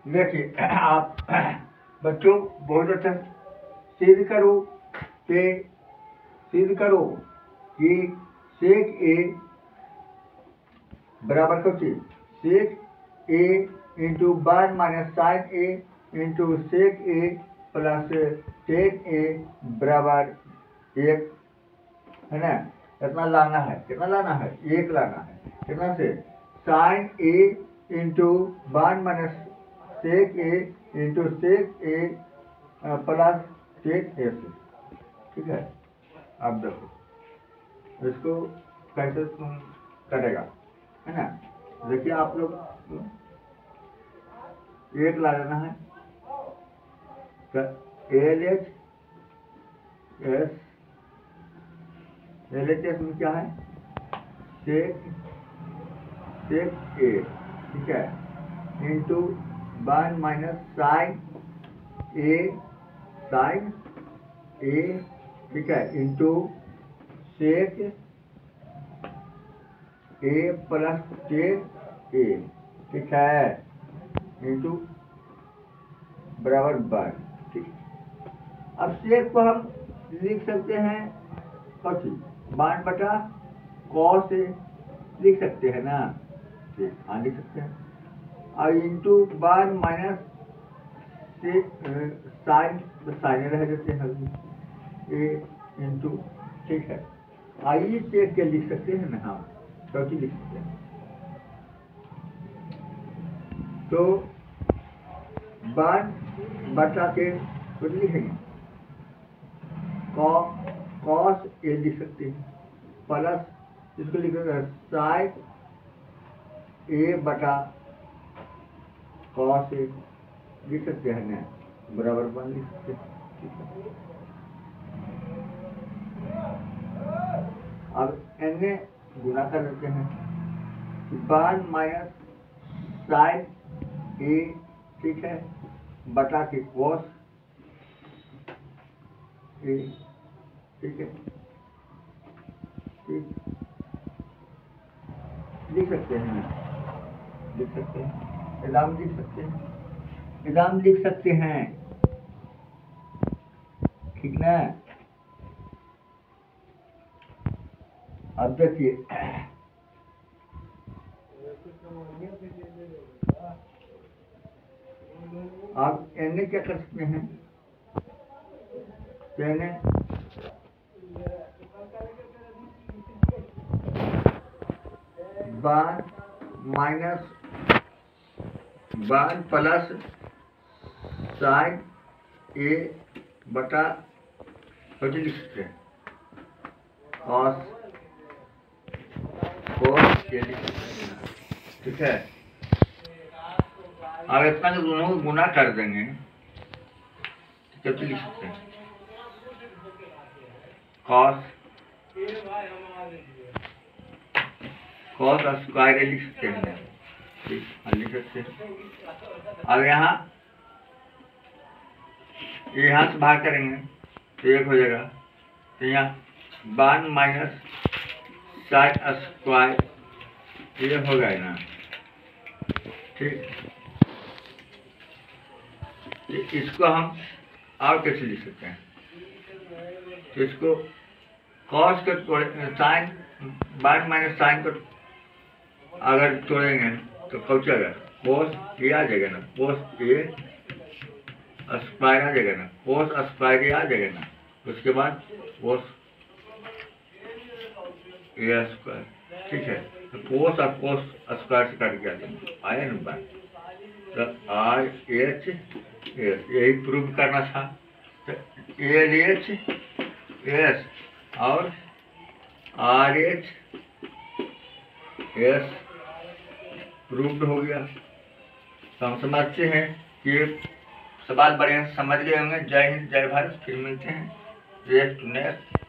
देखिए आप बच्चों बहुत अच्छा सिद्ध करो कि सेक ए बराबर कुछ sec A into 1 minus sine A into sec A plus tan A बराबर 1 है ना। कितना लाना है, कितना लाना है, 1 लाना है। कितना से sine A into 1 minus sec A into sec A plus tan A से। ठीक है, अब देखो इसको कैसे तुम करेगा, है ना। देखिए आप लोग 1 ला लेना है, एल एच एस में क्या है, सेक ए, ठीक है, इंटू 1 माइनस साइन ए, ठीक है, into sec A plus tan A, ठीक है, इंटू बराबर 1। ठीक, अब सेक को हम लिख सकते हैं कथी 1 बटा कॉस से लिख सकते हैं ना, हाँ लिख सकते हैं। और इंटू 1 माइनस से साइन रह जाते हैं ए इंटू, ठीक है। आइए सेक के लिख सकते हैं ना, हाँ कथी लिख सकते हैं, तो 1 बटा के कुछ लिखेंगे कॉस ए लिख सकते हैं, प्लस इसको लिखेंगे साइन ए बटा कॉस ए लिख सकते हैं ना, बराबर 1 लिख सकते हैं। ठीक है, अब एन गुना कर देते हैं 1 माइनस साइन ए, ठीक है, बटा के कॉस ए, ठीक है, ठीक लिख सकते हैं ना, लिख सकते हैं, एग्जाम लिख सकते हैं, एग्जाम लिख सकते हैं, ठीक ना। अब देखिए आप एन क्या कर सकते हैं, n 1 minus 1 plus sine A बटा कुछ लिख सकते हैं कॉस ए लिख सकते हैं, ठीक है। अब इतना जो दोनों को गुना कर देंगे तब लिख सकते हैं कॉस स्क्वायर लिख सकते हैं, ठीक लिख सकते हैं। अब यहाँ से भाग करेंगे तो 1 हो जाएगा, तो यहाँ 1 माइनस साइन स्क्वायर ये हो गया ना, ठीक। इसको हम और कैसे लिख सकते हैं, तो इसको कॉस के साइन 1 माइनस साइन को अगर तोड़ेंगे तो कब चलेगा, कोस ये आ जाएगा ना, कोस ए स्क्वायर आ जाएगा ना, कोस स्क्वायर ये आ जाएगा ना, उसके बाद कोस ए स्क्वायर, ठीक है। तो कोस और कोस स्क्वायर से काट के आ जाएंगे, आया ना बात, तो आर एच एस यही प्रूव करना था, तो एल एच एस और आर एच एस प्रूव्ड हो गया। तो हम समझते हैं कि सवाल बढ़िया समझ गए होंगे। जय हिंद, जय भारत, फिर मिलते हैं नेक्स्ट